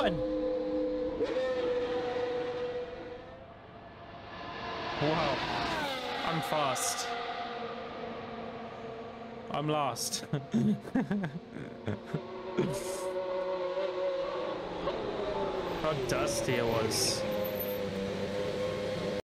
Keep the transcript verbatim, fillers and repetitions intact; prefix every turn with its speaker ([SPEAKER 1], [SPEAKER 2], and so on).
[SPEAKER 1] button. Wow. I'm fast. I'm last. How dusty it was.